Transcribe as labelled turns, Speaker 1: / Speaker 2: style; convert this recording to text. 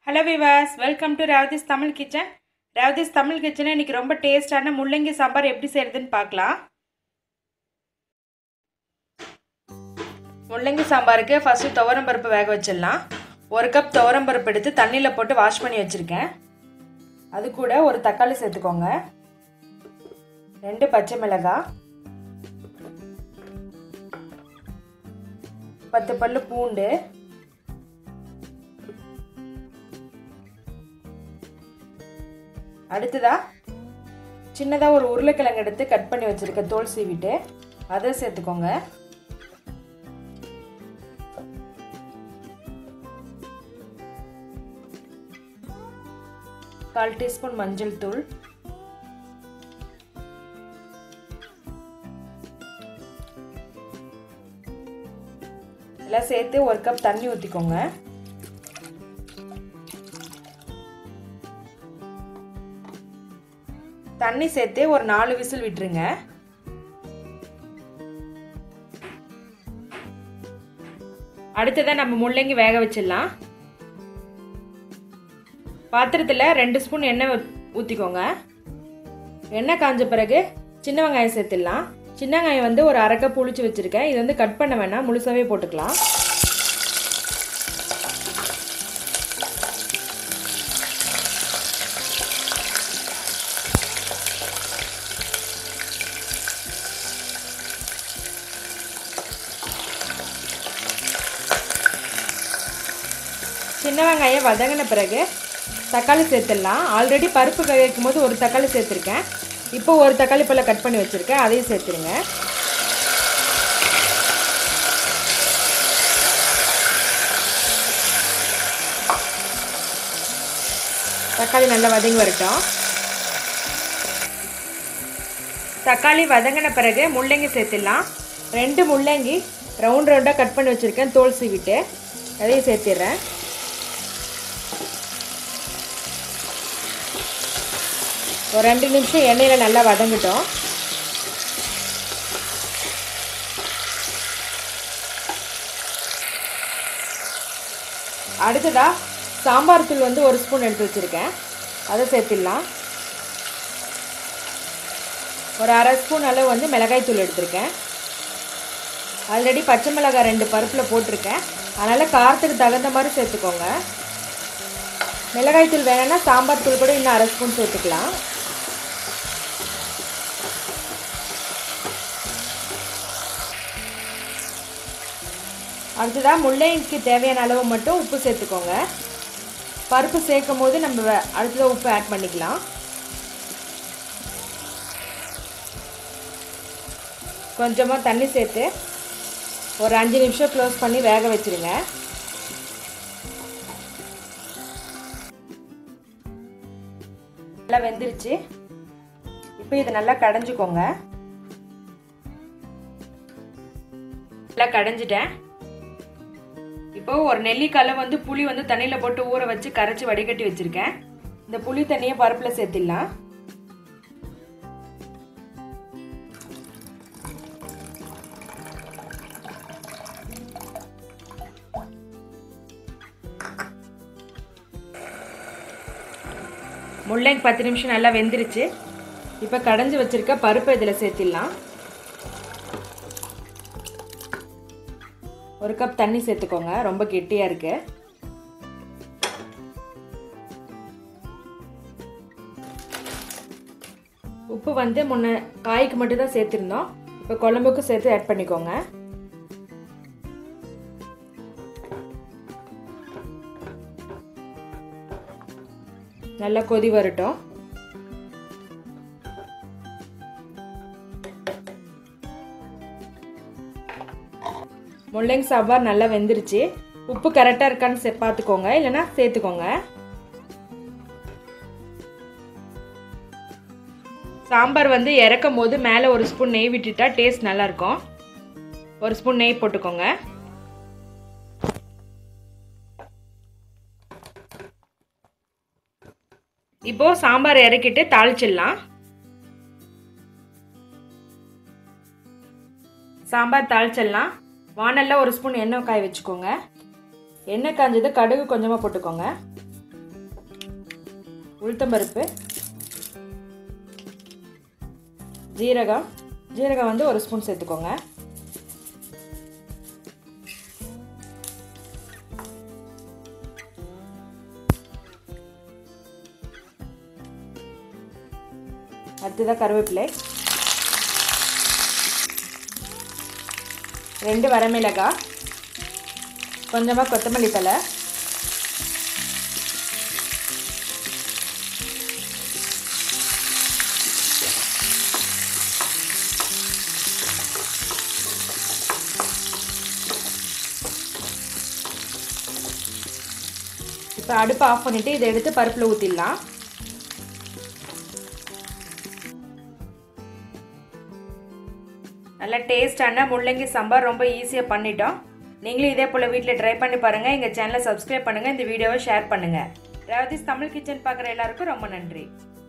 Speaker 1: Hello viewers, welcome to Revathi's Tamil kitchen. Revathi's Tamil கிச்சனை இன்றைக்கி ரொம்ப டேஸ்டான முள்ளங்கி சாம்பார் எப்படி செய்கிறதுன்னு பார்க்கலாம். முள்ளங்கி சாம்பாருக்கு ஃபஸ்ட்டு துவரம்பருப்பு வேக வச்சிடலாம். 1 கப் துவரம்பருப்பு எடுத்து தண்ணியில் போட்டு வாஷ் பண்ணி வச்சுருக்கேன். அது கூட ஒரு தக்காளி சேர்த்துக்கோங்க, 2 பச்சை மிளகாய், 10 பல்லு பூண்டு, அடுத்ததா சின்னதாக ஒரு உருளைக்கிழங்கு எடுத்து கட் பண்ணி வச்சுருக்க தோல் சீவிட்டு அதை சேர்த்துக்கோங்க. கால் டீஸ்பூன் மஞ்சள் தூள், எல்லாம் சேர்த்து 1 கப் தண்ணி ஊற்றிக்கோங்க. தண்ணி சேர்த்து ஒரு 4 விசில் விட்டுருங்க. அடுத்ததான் நம்ம முள்ளங்கி வேக வச்சிடலாம். பாத்திரத்தில் 2 ஸ்பூன் எண்ணெய் ஊற்றிக்கோங்க. எண்ணெய் காஞ்ச பிறகு சின்ன வெங்காயம் சேர்த்துடலாம். சின்ன வெங்காயம் வந்து ஒரு 1/2 கப் புளிச்சு வச்சுருக்கேன். இது வந்து கட் பண்ண வேணாம், முழுசாவே போட்டுக்கலாம். சின்ன வெங்காயம் வதங்கின பிறகு தக்காளி சேர்த்துடலாம். ஆல்ரெடி பருப்பு வைக்கும் போது ஒரு தக்காளி சேர்த்துருக்கேன். இப்போ ஒரு தக்காளி பழம் கட் பண்ணி வச்சுருக்கேன், அதையும் சேர்த்துருங்க. தக்காளி நல்லா வதங்கி வரட்டும். தக்காளி வதங்கின பிறகு முள்ளங்கி சேர்த்துடலாம். 2 முள்ளங்கி ரவுண்டாக கட் பண்ணி வச்சுருக்கேன், தோல் சீவிட்டு அதையும் சேர்த்திடுறேன். ஒரு 2 நிமிஷம் எண்ணெயில் நல்லா வதங்கட்டும். அடுத்ததாக சாம்பார் தூள் வந்து 1 ஸ்பூன் எடுத்து வச்சுருக்கேன், அதை சேர்த்துடலாம். ஒரு 1/2 ஸ்பூன் அளவு வந்து மிளகாய் தூள் எடுத்திருக்கேன். ஆல்ரெடி பச்சை மிளகாய் 2 பருப்பில் போட்டிருக்கேன், அதனால் காரத்துக்கு தகுந்த மாதிரி சேர்த்துக்கோங்க. மிளகாய் தூள் வேணும்னா சாம்பார் தூள் கூட இன்னும் 1/2 ஸ்பூன் சேர்த்துக்கலாம். அடுத்ததாக முள்ளங்கிக்கு தேவையான அளவு மட்டும் உப்பு சேர்த்துக்கோங்க. பருப்பு சேர்க்கும் போது நம்ம அடுத்ததாக உப்பு ஆட் பண்ணிக்கலாம். கொஞ்சமாக தண்ணி சேர்த்து ஒரு 5 நிமிஷம் க்ளோஸ் பண்ணி வேக வச்சுருங்க. நல்லா வெந்துருச்சு. இப்போ இதை நல்லா கடைஞ்சிக்கோங்க. நல்லா கடைஞ்சிட்டேன். இப்போ ஒரு நெல்லிக்காய் வந்து புளி வந்து தண்ணியில் போட்டு ஊற வச்சு கரைச்சி வடிகட்டி வச்சுருக்கேன். இந்த புளி தண்ணியை பருப்பில் சேர்த்திடலாம். முள்ளங்கி 10 நிமிஷம் நல்லா வெந்துருச்சு. இப்போ கடைஞ்சி வச்சுருக்க பருப்பை இதில் சேர்த்திடலாம். 1 கப் தண்ணி சேர்த்துக்கோங்க, ரொம்ப கெட்டியாக இருக்கு. உப்பு வந்து முன்ன காய்க்கு மட்டும் தான் சேர்த்துருந்தோம், இப்போ குழம்புக்கும் சேர்த்து ஆட் பண்ணிக்கோங்க. நல்லா கொதி வரட்டும். முள்ளங்கி சாம்பார் நல்லா வெந்துருச்சு. உப்பு கரெக்டாக இருக்கான்னு பார்த்துக்கோங்க, இல்லைன்னா சேர்த்துக்கோங்க. சாம்பார் வந்து இறக்கும் போது மேலே 1 ஸ்பூன் நெய் விட்டுட்டா டேஸ்ட் நல்லாயிருக்கும். 1 ஸ்பூன் நெய் போட்டுக்கோங்க. இப்போது சாம்பார் இறக்கிட்டு தாளிச்சிடலாம். சாம்பார் தாளிச்சிடலாம். வானல்ல ஒரு ஸ்பூன் எண்ணெய் காய வச்சுக்கோங்க. எண்ணெய் காஞ்சது கடுகு கொஞ்சமாக போட்டுக்கோங்க. உளுத்தம்பருப்பு, ஜீரகம் வந்து 1 ஸ்பூன் சேர்த்துக்கோங்க. அடுத்ததாக கருவேப்பிலை, 2 வரமிளகாய், கொஞ்சமாக கொத்தமல்லி தழை, இப்போ அடுப்பை ஆஃப் பண்ணிவிட்டு இதை எடுத்து பருப்பில் ஊற்றிடலாம். நல்லா டேஸ்டான முள்ளங்கி சாம்பார் ரொம்ப ஈஸியாக பண்ணிட்டோம். நீங்களும் இதே போல் வீட்டில் ட்ரை பண்ணி பாருங்கள். எங்கள் சேனலை சப்ஸ்கிரைப் பண்ணுங்கள். இந்த வீடியோவை ஷேர் பண்ணுங்கள். ரேவதிஸ் தமிழ் கிச்சன் பார்க்குற எல்லாருக்கும் ரொம்ப நன்றி.